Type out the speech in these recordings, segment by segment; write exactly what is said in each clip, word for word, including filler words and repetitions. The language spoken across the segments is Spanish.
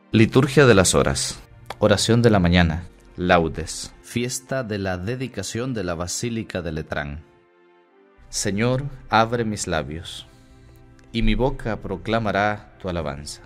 Liturgia de las Horas. Oración de la mañana. Laudes. Fiesta de la dedicación de la Basílica de Letrán. Señor, abre mis labios, y mi boca proclamará tu alabanza.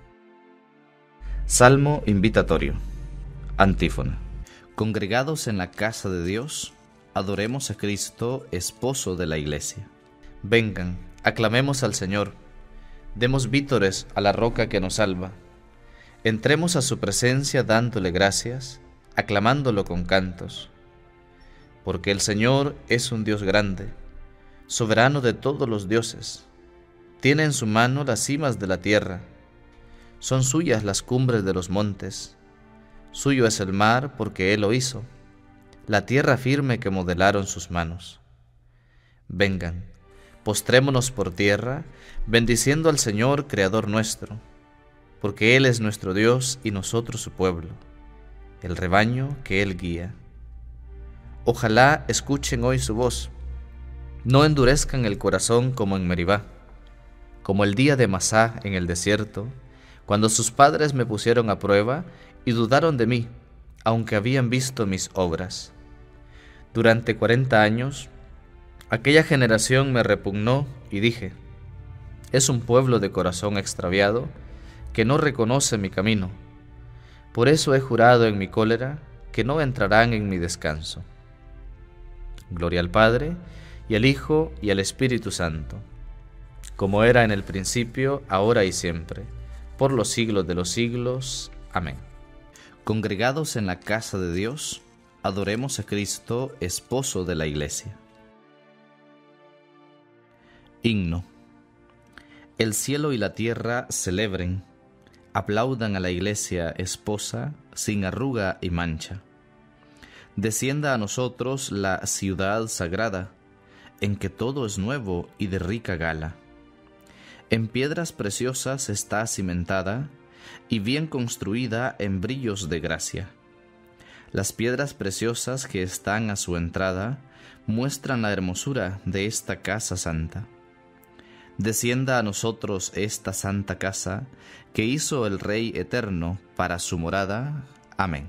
Salmo invitatorio. Antífona. Congregados en la casa de Dios, adoremos a Cristo, esposo de la Iglesia. Vengan, aclamemos al Señor, demos vítores a la roca que nos salva. Entremos a su presencia dándole gracias, aclamándolo con cantos. Porque el Señor es un Dios grande, soberano de todos los dioses. Tiene en su mano las cimas de la tierra, son suyas las cumbres de los montes. Suyo es el mar porque Él lo hizo, la tierra firme que modelaron sus manos. Vengan, postrémonos por tierra, bendiciendo al Señor, Creador nuestro, porque Él es nuestro Dios y nosotros su pueblo, el rebaño que Él guía. Ojalá escuchen hoy su voz, no endurezcan el corazón como en Meribá, como el día de Masá en el desierto, cuando sus padres me pusieron a prueba y dudaron de mí, aunque habían visto mis obras. Durante cuarenta años, aquella generación me repugnó y dije, es un pueblo de corazón extraviado, que no reconoce mi camino. Por eso he jurado en mi cólera que no entrarán en mi descanso. Gloria al Padre, y al Hijo, y al Espíritu Santo, como era en el principio, ahora y siempre, por los siglos de los siglos. Amén. Congregados en la casa de Dios, adoremos a Cristo, esposo de la Iglesia. Himno. El cielo y la tierra celebren, aplaudan a la Iglesia esposa, sin arruga y mancha. Descienda a nosotros la ciudad sagrada, en que todo es nuevo y de rica gala. En piedras preciosas está cimentada, y bien construida en brillos de gracia. Las piedras preciosas que están a su entrada muestran la hermosura de esta casa santa. Descienda a nosotros esta santa casa que hizo el Rey eterno para su morada. Amén.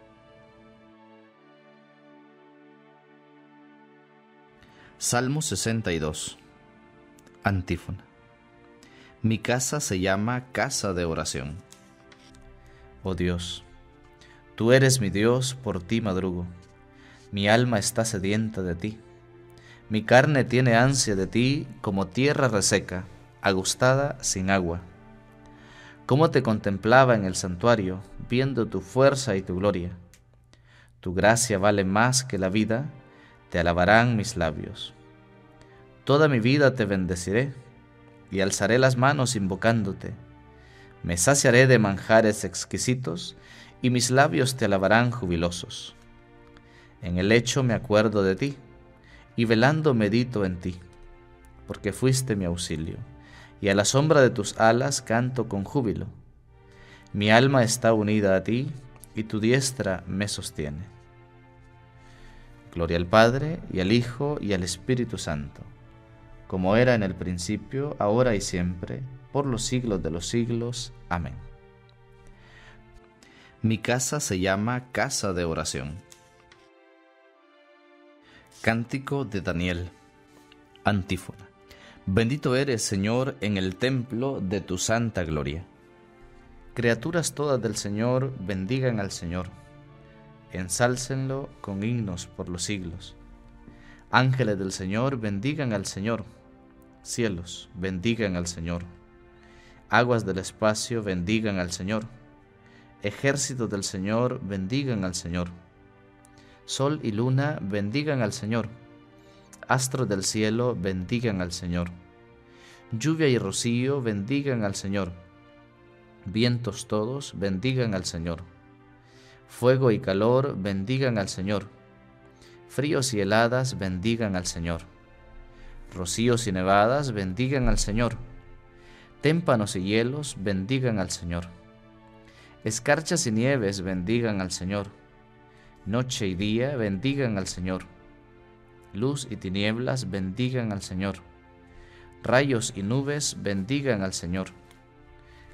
Salmo sesenta y dos. Antífona. Mi casa se llama casa de oración. Oh Dios, tú eres mi Dios, por ti madrugo. Mi alma está sedienta de ti. Mi carne tiene ansia de ti como tierra reseca, agustada sin agua. Cómo te contemplaba en el santuario, viendo tu fuerza y tu gloria. Tu gracia vale más que la vida, te alabarán mis labios. Toda mi vida te bendeciré, y alzaré las manos invocándote. Me saciaré de manjares exquisitos, y mis labios te alabarán jubilosos. En el lecho me acuerdo de ti, y velando medito en ti, porque fuiste mi auxilio, y a la sombra de tus alas canto con júbilo. Mi alma está unida a ti, y tu diestra me sostiene. Gloria al Padre, y al Hijo, y al Espíritu Santo, como era en el principio, ahora y siempre, por los siglos de los siglos. Amén. Mi casa se llama casa de oración. Cántico de Daniel. Antífona. Bendito eres, Señor, en el templo de tu santa gloria. Criaturas todas del Señor, bendigan al Señor. Ensálcenlo con himnos por los siglos. Ángeles del Señor, bendigan al Señor. Cielos, bendigan al Señor. Aguas del espacio, bendigan al Señor. Ejércitos del Señor, bendigan al Señor. Sol y luna, bendigan al Señor. Astros del cielo, bendigan al Señor. Lluvia y rocío, bendigan al Señor. Vientos todos, bendigan al Señor. Fuego y calor, bendigan al Señor. Fríos y heladas, bendigan al Señor. Rocíos y nevadas, bendigan al Señor. Témpanos y hielos, bendigan al Señor. Escarchas y nieves, bendigan al Señor. Noche y día, bendigan al Señor. Luz y tinieblas, bendigan al Señor. Rayos y nubes, bendigan al Señor.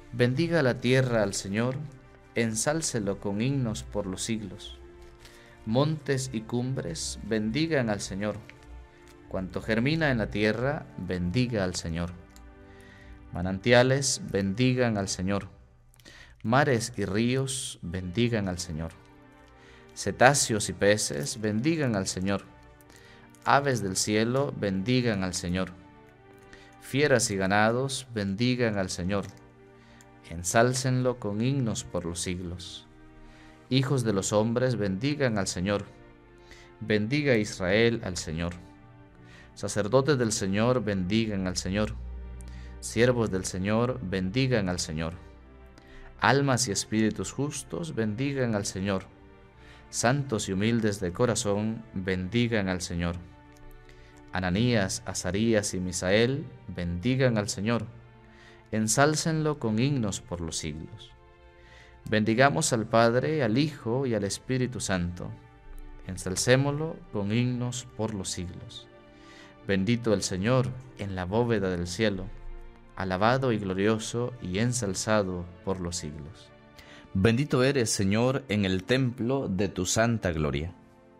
Bendiga la tierra al Señor, ensálcelo con himnos por los siglos. Montes y cumbres, bendigan al Señor. Cuanto germina en la tierra, bendiga al Señor. Manantiales, bendigan al Señor. Mares y ríos, bendigan al Señor. Cetáceos y peces, bendigan al Señor. Aves del cielo, bendigan al Señor. Fieras y ganados, bendigan al Señor. Ensálcenlo con himnos por los siglos. Hijos de los hombres, bendigan al Señor. Bendiga Israel al Señor. Sacerdotes del Señor, bendigan al Señor. Siervos del Señor, bendigan al Señor. Almas y espíritus justos, bendigan al Señor. Santos y humildes de corazón, bendigan al Señor. Ananías, Azarías y Misael, bendigan al Señor. Ensálcenlo con himnos por los siglos. Bendigamos al Padre, al Hijo y al Espíritu Santo. Ensalcémoslo con himnos por los siglos. Bendito el Señor en la bóveda del cielo, alabado y glorioso y ensalzado por los siglos. Bendito eres, Señor, en el templo de tu santa gloria.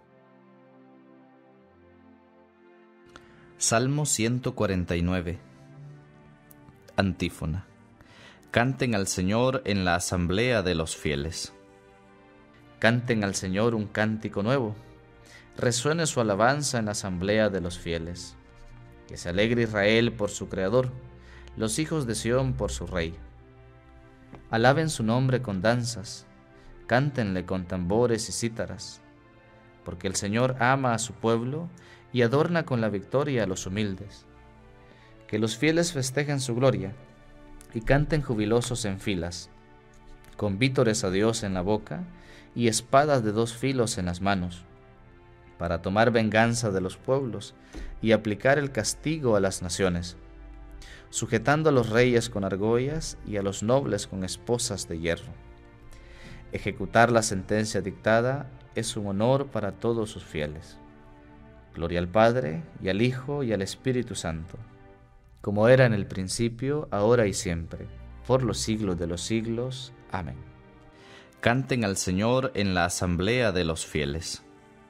Salmo ciento cuarenta y nueve. Antífona. Canten al Señor en la asamblea de los fieles. Canten al Señor un cántico nuevo. Resuene su alabanza en la asamblea de los fieles. Que se alegre Israel por su Creador, los hijos de Sión por su Rey. Alaben su nombre con danzas, cántenle con tambores y cítaras, porque el Señor ama a su pueblo y adorna con la victoria a los humildes. Que los fieles festejen su gloria y canten jubilosos en filas, con vítores a Dios en la boca y espadas de dos filos en las manos, para tomar venganza de los pueblos y aplicar el castigo a las naciones, sujetando a los reyes con argollas y a los nobles con esposas de hierro. Ejecutar la sentencia dictada es un honor para todos sus fieles. Gloria al Padre, y al Hijo, y al Espíritu Santo, como era en el principio, ahora y siempre, por los siglos de los siglos. Amén. Canten al Señor en la asamblea de los fieles.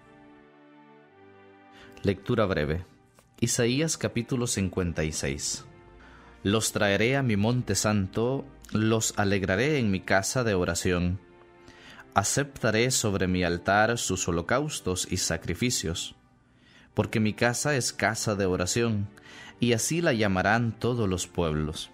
Lectura breve. Isaías capítulo cincuenta y seis. Los traeré a mi monte santo, los alegraré en mi casa de oración. Aceptaré sobre mi altar sus holocaustos y sacrificios, porque mi casa es casa de oración, y así la llamarán todos los pueblos.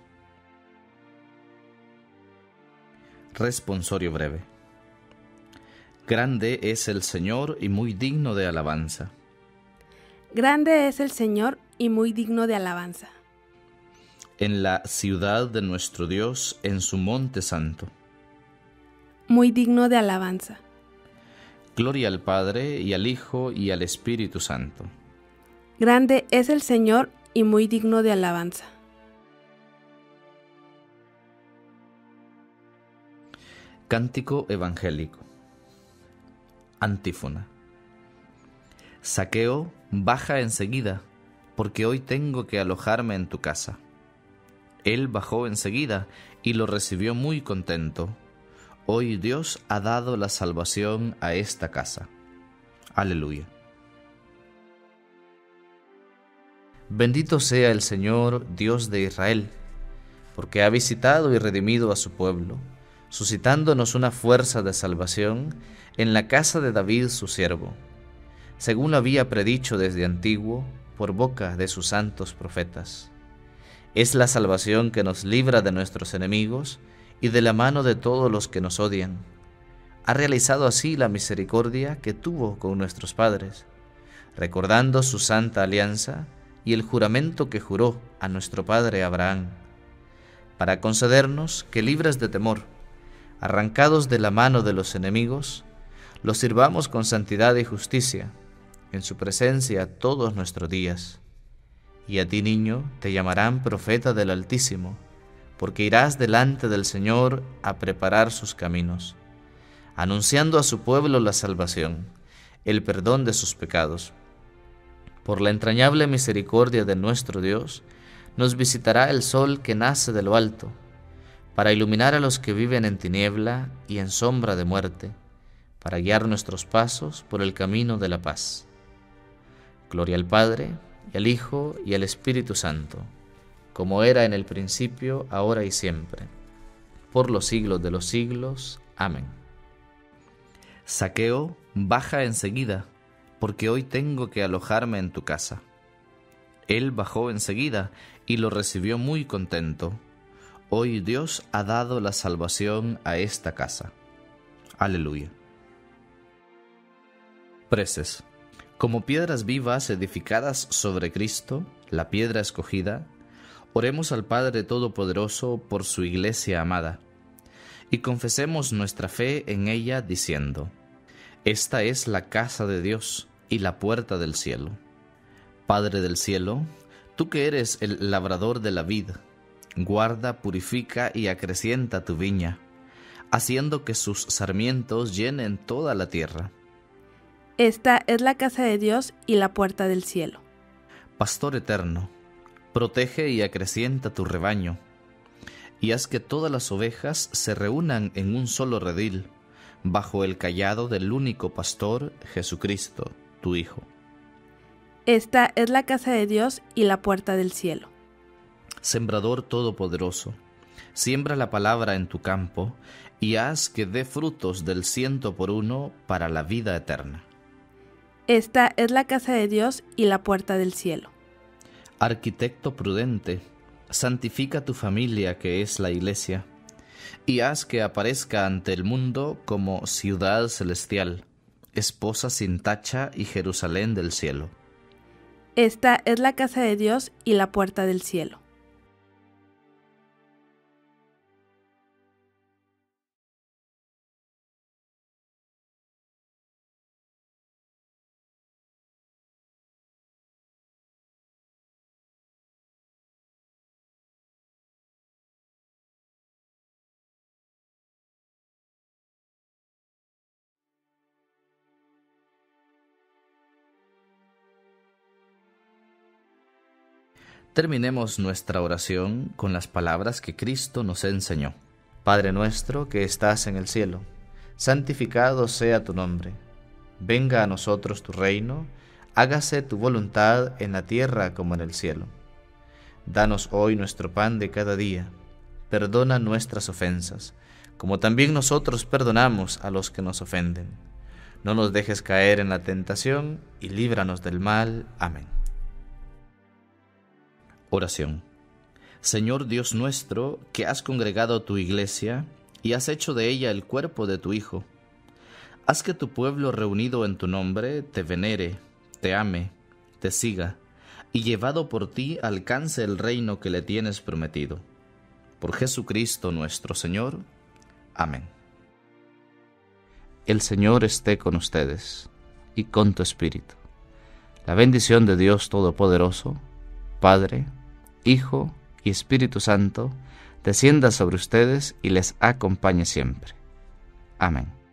Responsorio breve. Grande es el Señor y muy digno de alabanza. Grande es el Señor y muy digno de alabanza. En la ciudad de nuestro Dios, en su monte santo. Muy digno de alabanza. Gloria al Padre, y al Hijo, y al Espíritu Santo. Grande es el Señor y muy digno de alabanza. Cántico evangélico. Antífona. Zaqueo, baja enseguida, porque hoy tengo que alojarme en tu casa. Él bajó enseguida y lo recibió muy contento. Hoy Dios ha dado la salvación a esta casa. Aleluya. Bendito sea el Señor, Dios de Israel, porque ha visitado y redimido a su pueblo, suscitándonos una fuerza de salvación en la casa de David su siervo, según lo había predicho desde antiguo por boca de sus santos profetas. Es la salvación que nos libra de nuestros enemigos y de la mano de todos los que nos odian. Ha realizado así la misericordia que tuvo con nuestros padres, recordando su santa alianza y el juramento que juró a nuestro padre Abraham, para concedernos que, libres de temor, arrancados de la mano de los enemigos, los sirvamos con santidad y justicia en su presencia todos nuestros días. Y a ti, niño, te llamarán profeta del Altísimo, porque irás delante del Señor a preparar sus caminos, anunciando a su pueblo la salvación, el perdón de sus pecados. Por la entrañable misericordia de nuestro Dios, nos visitará el sol que nace de lo alto, para iluminar a los que viven en tiniebla y en sombra de muerte, para guiar nuestros pasos por el camino de la paz. Gloria al Padre, y al Hijo, y al Espíritu Santo, como era en el principio, ahora y siempre, por los siglos de los siglos. Amén. Zaqueo, baja enseguida, porque hoy tengo que alojarme en tu casa. Él bajó enseguida y lo recibió muy contento. Hoy Dios ha dado la salvación a esta casa. Aleluya. Preces. Como piedras vivas edificadas sobre Cristo, la piedra escogida, oremos al Padre Todopoderoso por su Iglesia amada, y confesemos nuestra fe en ella diciendo: Esta es la casa de Dios y la puerta del cielo. Padre del cielo, tú que eres el labrador de la vid, guarda, purifica y acrecienta tu viña, haciendo que sus sarmientos llenen toda la tierra. Esta es la casa de Dios y la puerta del cielo. Pastor eterno, protege y acrecienta tu rebaño, y haz que todas las ovejas se reúnan en un solo redil, bajo el cayado del único pastor, Jesucristo, tu Hijo. Esta es la casa de Dios y la puerta del cielo. Sembrador todopoderoso, siembra la palabra en tu campo, y haz que dé frutos del ciento por uno para la vida eterna. Esta es la casa de Dios y la puerta del cielo. Arquitecto prudente, santifica tu familia que es la Iglesia, y haz que aparezca ante el mundo como ciudad celestial, esposa sin tacha y Jerusalén del cielo. Esta es la casa de Dios y la puerta del cielo. Terminemos nuestra oración con las palabras que Cristo nos enseñó. Padre nuestro que estás en el cielo, santificado sea tu nombre. Venga a nosotros tu reino, hágase tu voluntad en la tierra como en el cielo. Danos hoy nuestro pan de cada día. Perdona nuestras ofensas, como también nosotros perdonamos a los que nos ofenden. No nos dejes caer en la tentación y líbranos del mal. Amén. Oración. Señor Dios nuestro, que has congregado tu iglesia y has hecho de ella el cuerpo de tu Hijo, haz que tu pueblo reunido en tu nombre te venere, te ame, te siga, y llevado por ti alcance el reino que le tienes prometido. Por Jesucristo nuestro Señor. Amén. El Señor esté con ustedes y con tu espíritu. La bendición de Dios Todopoderoso, Padre, Hijo y Espíritu Santo, descienda sobre ustedes y les acompañe siempre. Amén.